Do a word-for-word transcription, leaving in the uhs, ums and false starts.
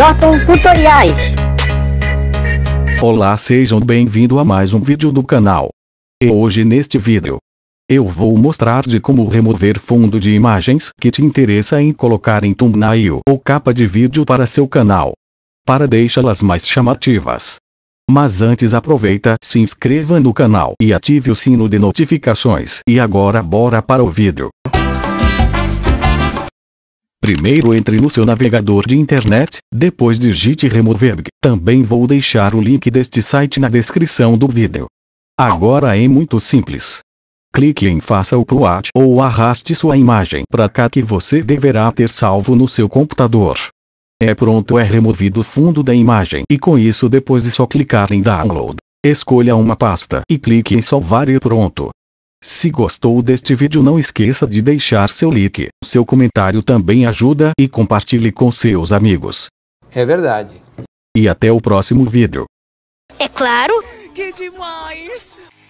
Jotton Tutoriais. Olá, sejam bem-vindos a mais um vídeo do canal. E hoje neste vídeo, eu vou mostrar de como remover fundo de imagens que te interessa em colocar em thumbnail ou capa de vídeo para seu canal, para deixá-las mais chamativas. Mas antes aproveita, se inscreva no canal e ative o sino de notificações. E agora bora para o vídeo. Primeiro entre no seu navegador de internet, depois digite Removerg. Também vou deixar o link deste site na descrição do vídeo. Agora é muito simples. Clique em Faça Upload ou arraste sua imagem para cá que você deverá ter salvo no seu computador. É pronto, é removido o fundo da imagem e com isso depois é só clicar em Download. Escolha uma pasta e clique em Salvar e pronto. Se gostou deste vídeo, não esqueça de deixar seu like, seu comentário também ajuda e compartilhe com seus amigos. É verdade. E até o próximo vídeo. É claro. Que demais!